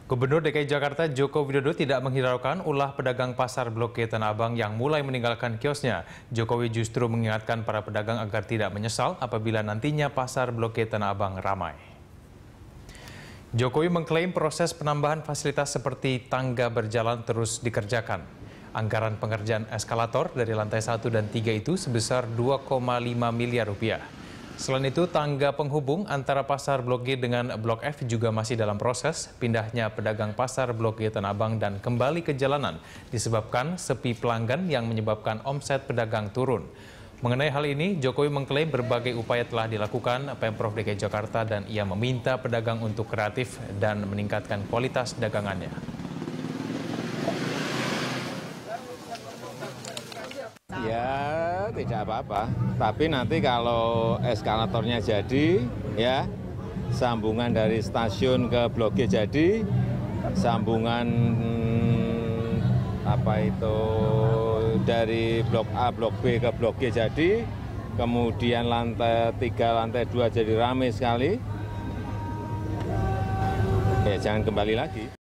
Gubernur DKI Jakarta Joko Widodo tidak menghiraukan ulah pedagang pasar Blok G Tanah Abang yang mulai meninggalkan kiosnya. Jokowi justru mengingatkan para pedagang agar tidak menyesal apabila nantinya pasar Blok G Tanah Abang ramai. Jokowi mengklaim proses penambahan fasilitas seperti tangga berjalan terus dikerjakan. Anggaran pengerjaan eskalator dari lantai 1 dan 3 itu sebesar 2,5 miliar rupiah. Selain itu, tangga penghubung antara pasar Blok G dengan Blok F juga masih dalam proses. Pindahnya pedagang pasar Blok G Tanah Abang dan kembali ke jalanan disebabkan sepi pelanggan yang menyebabkan omset pedagang turun. Mengenai hal ini, Jokowi mengklaim berbagai upaya telah dilakukan Pemprov DKI Jakarta dan ia meminta pedagang untuk kreatif dan meningkatkan kualitas dagangannya. Ya, tidak apa-apa. Tapi nanti kalau eskalatornya jadi, ya, sambungan dari stasiun ke Blok G jadi, sambungan dari Blok A, Blok B ke Blok G jadi, kemudian lantai 3, lantai 2 jadi ramai sekali. Ya, jangan kembali lagi.